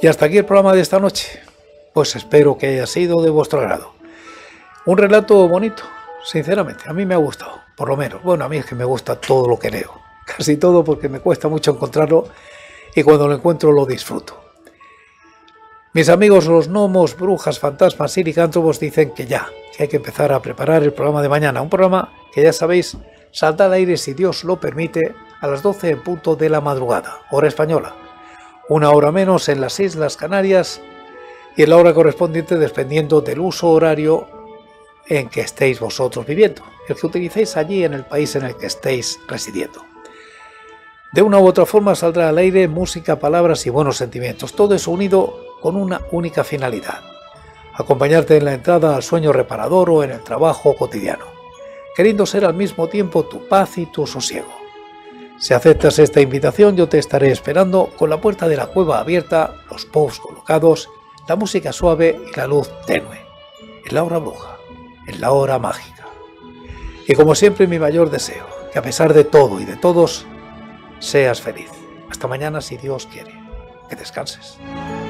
Y hasta aquí el programa de esta noche. Pues espero que haya sido de vuestro agrado. Un relato bonito, sinceramente, a mí me ha gustado, por lo menos. Bueno, a mí es que me gusta todo lo que leo, casi todo, porque me cuesta mucho encontrarlo y cuando lo encuentro lo disfruto. Mis amigos los gnomos, brujas, fantasmas y licántropos dicen que hay que empezar a preparar el programa de mañana. Un programa que ya sabéis, saldrá al aire, si Dios lo permite, a las 12 en punto de la madrugada, hora española. Una hora menos en las Islas Canarias y en la hora correspondiente dependiendo del uso horario en que estéis vosotros viviendo, el que utilicéis allí en el país en el que estéis residiendo. De una u otra forma saldrá al aire música, palabras y buenos sentimientos, todo eso unido con una única finalidad: acompañarte en la entrada al sueño reparador o en el trabajo cotidiano, queriendo ser al mismo tiempo tu paz y tu sosiego. Si aceptas esta invitación, yo te estaré esperando con la puerta de la cueva abierta, los posts colocados, la música suave y la luz tenue, en la hora bruja, en la hora mágica. Y como siempre, mi mayor deseo, que a pesar de todo y de todos, seas feliz. Hasta mañana si Dios quiere. Que descanses.